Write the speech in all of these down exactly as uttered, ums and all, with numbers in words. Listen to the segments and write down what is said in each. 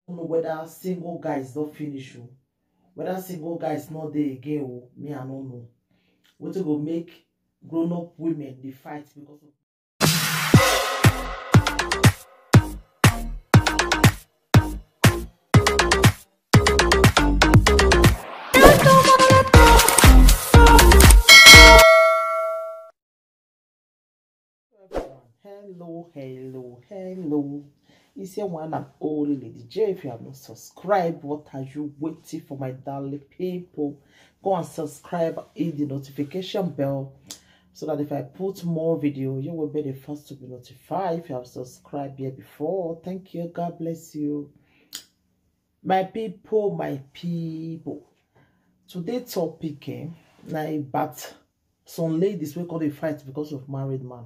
know whether single guys don't finish you, whether single guys not there again. Oh, me I don't know. What to go make grown up women they fight because of. Hello, hello, hello. It's your one and only Lady J. If you have not subscribed, what are you waiting for, my darling people? Go and subscribe, hit the notification bell so that if I put more video, you will be the first to be notified. If you have subscribed here before, thank you. God bless you. My people, my people. Today's topic, eh, now, but some ladies will call a fight because of married man.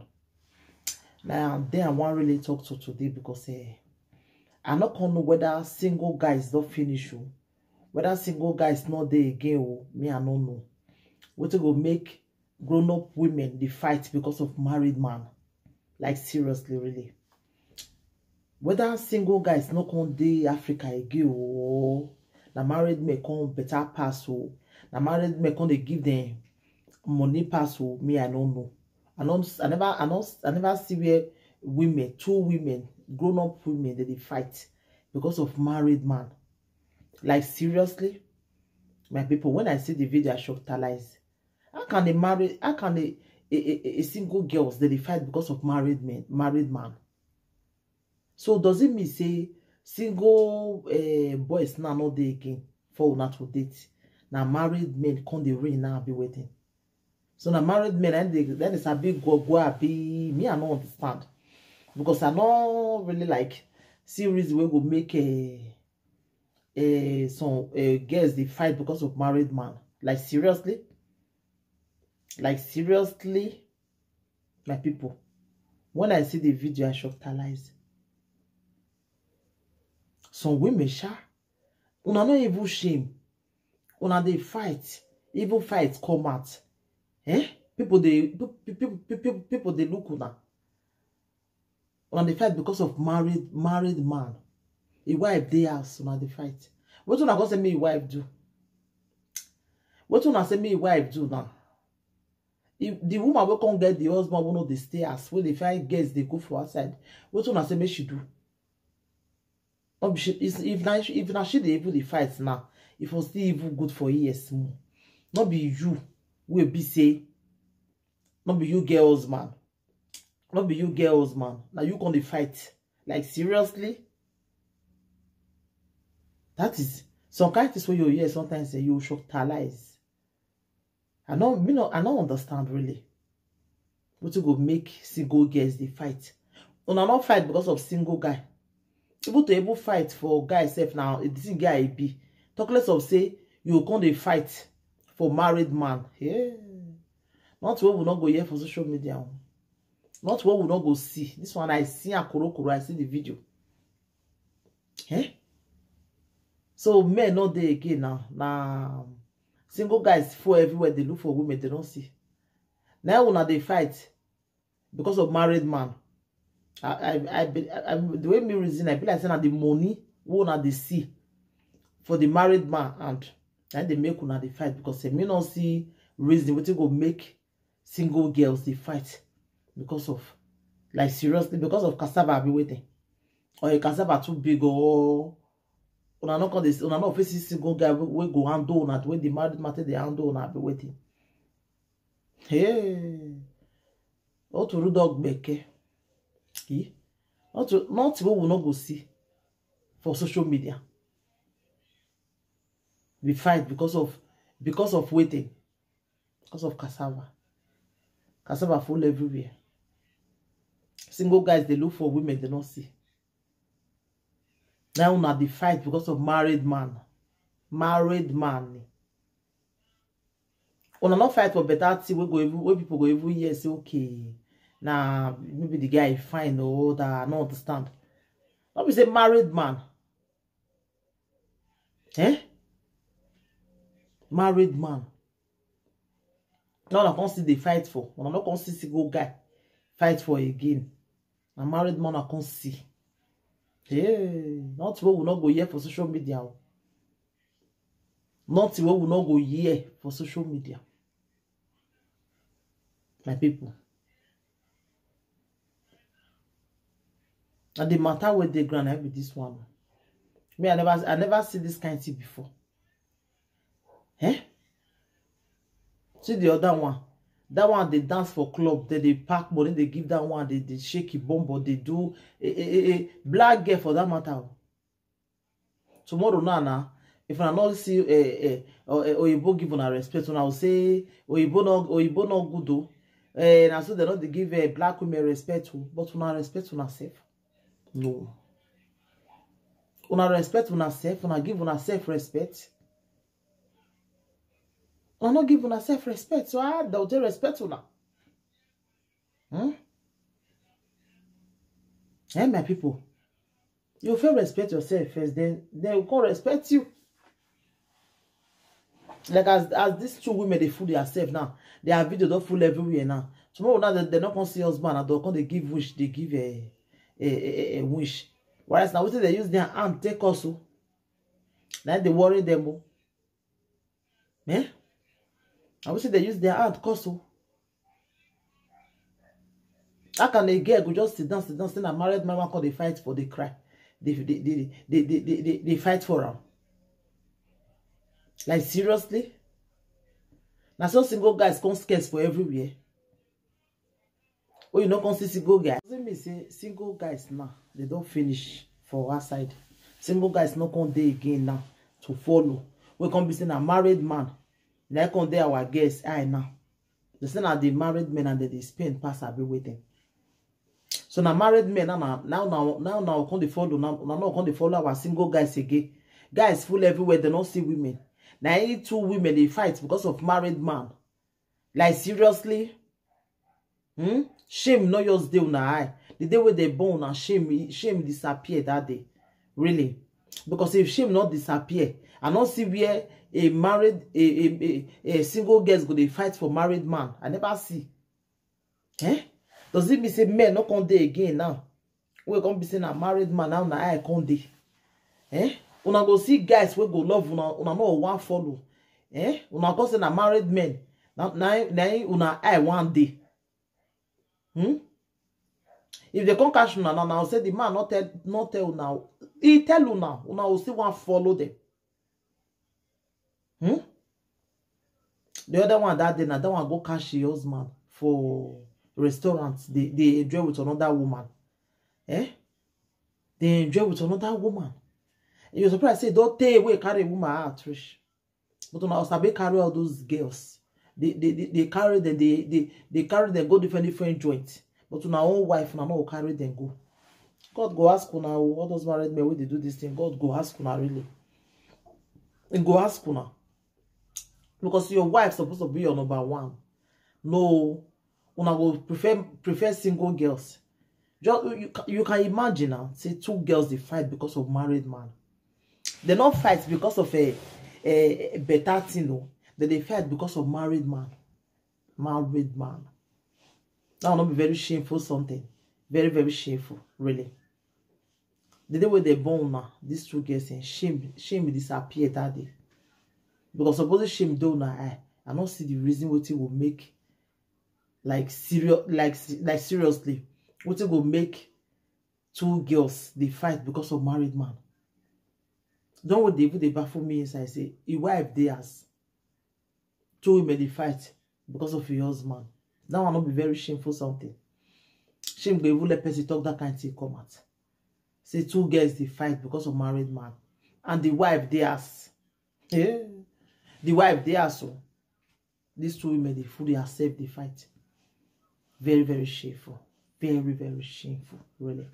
Now, then I want really talk to today because eh, I'm not gonna know whether single guys don't finish you, whether single guys not there again. Oh, me I don't know. What to go make grown up women they fight because of married man? Like seriously, really. Whether single guys not come dey Africa again, oh, na married men come better pass, oh, na married men come they give them money pass, oh, me I don't know. I don't, I never, I don't, I never see where women, two women, grown-up women, that they fight because of married man. Like seriously, my people. When I see the video, I shock talize. How can they marry? How can they, a, a, a single girls that they fight because of married men, married man? So does it mean say single uh, boys now not there again for not to date? Now married men come the ring now be waiting. So now married men and they, then it's a big go go be me. I don't understand because I don't really like series where we make a a some uh, girls they fight because of married man. Like seriously, like seriously, my people. When I see the video, I shock talize. Some women sha, una no even shame. Una they fight, even fight come out. Eh? People they people people people they look una. Una they fight because of married married man. A wife they house una they fight. What una go say me wife do? What una say me wife do now? If the woman will come get the husband will know the stay as when they fight girls they go for outside. What una say me she do? If now if now she they even the fight now, it was still even good for years more. Not be you. We be say, not be you girls, man. Not be you girls, man. Now you gonna fight. Like seriously? That is some kind of way you hear sometimes say you shock talize. I know, me no, I don't understand really. What you go make single girls they fight? Una not fight because of single guy. Able to able fight for guy self now. It isn't guy be. Talk less of say you come they fight for married man. Yeah. Not where we not go here for social media. Not where we not go see. This one I see a kuro kuro, I see the video. Eh? So men not there again now. Now single guys for everywhere they look for women, they don't see. Now when they fight because of married man. I I I, I, I the way me reason I feel like saying the money won't they see for the married man and and they make una they fight because they may not see reason what you go make single girls they fight because of like seriously because of cassava be waiting or a cassava too big or una not this una not face single guy we go handle una when the married matter they handle una be waiting. Hey, what to dog beke? Not to, not what we not go see for social media. We fight because of because of waiting, because of cassava. Cassava full everywhere. Single guys they look for women they don't see. Now now they fight because of married man, married man. Una not fight for better thing. We go even where people go even here say okay. Nah, maybe the guy fine or that I don't understand. Not be say married man. Eh? Married man. Now I can't see they fight for. When I not can see single guy fight for again. A married man I can't see. Yeah, not what will not go here for social media. Not what will not go here for social media. My people. And the matter with the grand I be this one. Me, I never I never see this kind of thing before. Eh? See the other one. That one they dance for club, they they pack money, they give that one, they, they shake it bomb, but they do a, a, a black girl for that matter. Tomorrow now, now if I not see a a Oyibo give una respect, when I will say Oyibo no Oyibo no good though. Eh, and so they not they give a black women respect, but una respect una self. No. Una respect una self, una give una self respect. Una not give una self respect, so I don't respect una. Hmm? Hey, my people, you feel respect yourself first, then they will come respect you. Like as as these two women they fool themselves now, their video don't fool everywhere now. Tomorrow now they, they're not gonna see husband and they'll come they give wish, they give a a, a, a wish. Whereas now they use their hand take also. Now they worry them. Eh? I would say they use their hand also. How can a girl go just sit down, sit down, sit down, married man call they fight for the cry. They they they they they, they, they, they fight for them. Like seriously? Now some single guys come scarce for everywhere. Oh, you know, can see single guys. Doesn't mean say single guys now they don't finish for our side. Single guys not come there again now to follow. We can be saying a married man. Like come there our guests I now. They say now the married men and they spend pass a bit with them. So now married men now now now now now come they follow now now come they follow our single guys again. Guys full everywhere, they don't see women. Now two women they fight because of married man. Like seriously? Hmm? Shame no yours day on eye. The day where they born and shame shame disappear that day. Really. Because if shame not disappear, I not see where a married a a, a, a single girls go they fight for married man. I never see. Eh? Does it mean say men not come there again now? We're gonna be saying a married man now na I come there. Eh? Una go see guys we go love una una no one follow. Eh? Una go say na married men. Now now una I one day. Hmm? If they come catch una now, now say the man not tell not tell now. He tell you now. Una will still want follow them. Hmm? The other one that day now, that one go catch the husband for restaurants. They they enjoy with another woman. Eh? They enjoy with another woman. And you're surprised say don't take away carry a woman out, Trish. But una also carry all those girls. They they they, they carry them, they, they they carry them go different different joints. But to our own wife, now no carry them go. God go ask una all those married men when they do this thing. God go ask una really. And go ask una. Because your wife supposed to be your number one. No, una go prefer prefer single girls. Just you, you can imagine now, say two girls they fight because of married man. They don't fight because of a, a, a better thing, no. They, they fight because of married man. Married man. That will not be very shameful something. Very, very shameful, really. The day when they born now, these two girls saying shame, shame disappear that day. Because suppose shame do now, I, I don't see the reason what it will make like serious, like like seriously, what it will make two girls they fight because of married man. Don't what they put they baffle me inside. Say, your wife theirs. Two women they fight because of your husband. That will not be very shameful something. Shame they will let person talk that kind of thing come out. Say two girls they fight because of married man. And the wife theirs. Yeah. The wife theirs so. These two women they fully accept the fight. Very, very shameful. Very, very shameful. Really.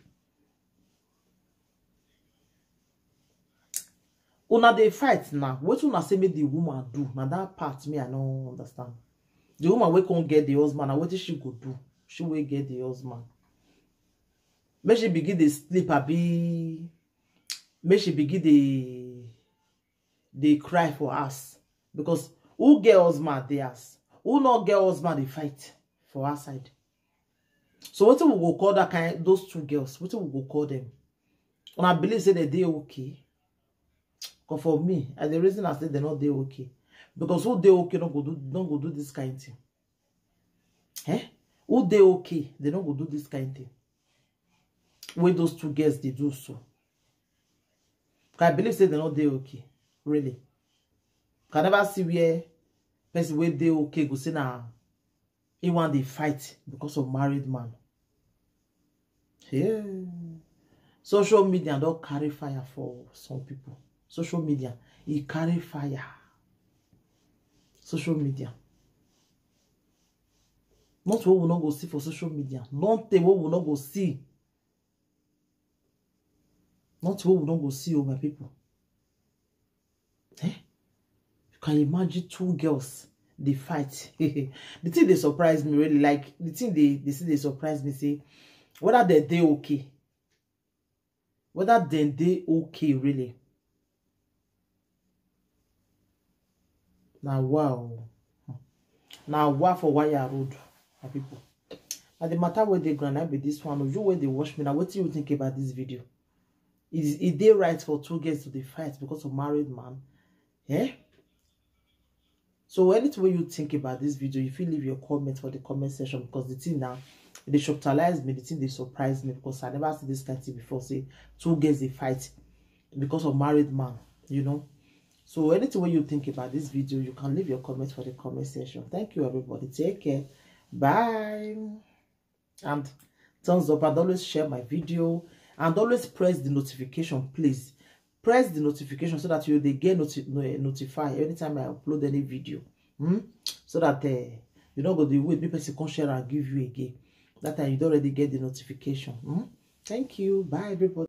Una they fight now. What una say make the woman do? Now that part me I don't understand. The woman we can't get the husband. And what she could do? She will get the husband. May she begin the sleep a be. May she begin the they cry for us. Because who get husband theirs? Who not get husband they fight for our side. So what we will call that kind those two girls? What we will call them? And I believe say that they okay. Because for me, and the reason I say they're not they okay. Because who they okay don't go do don't go do this kind of thing. Eh? Who they okay, they don't go do this kind of thing. Where those two girls they do so. Because I believe say they're not they okay. Really. Can never see where person where they okay go say now he want they fight because of married man. Yeah. Social media don't carry fire for some people. Social media, it carry fire. Social media. Not what we not go see for social media. Not what we not go see. Not what we not go see, oh my people. Eh? You can imagine two girls, they fight. The thing they surprise me really, like the thing they they see they surprise me, say whether they they okay. Whether they they okay really. Now wow. Now wow for wire road, my people. Now the matter where they granite with this one, or you where they watch me now, what do you think about this video? Is it they right for two girls to the fight because of married man? Yeah. So anything you think about this video, if you leave your comment for the comment section, because the thing now they shocktalize me, the thing they surprise me because I never see this kind of thing before. Say two girls they fight because of married man, you know. So anything you think about this video, you can leave your comment for the comment section. Thank you, everybody. Take care. Bye. And thumbs up, and always share my video, and always press the notification, please. Press the notification so that you they get noti notified anytime I upload any video. Hmm? So that uh, you don't go the way people can share and give you again. That time you don't already get the notification. Hmm? Thank you. Bye, everybody.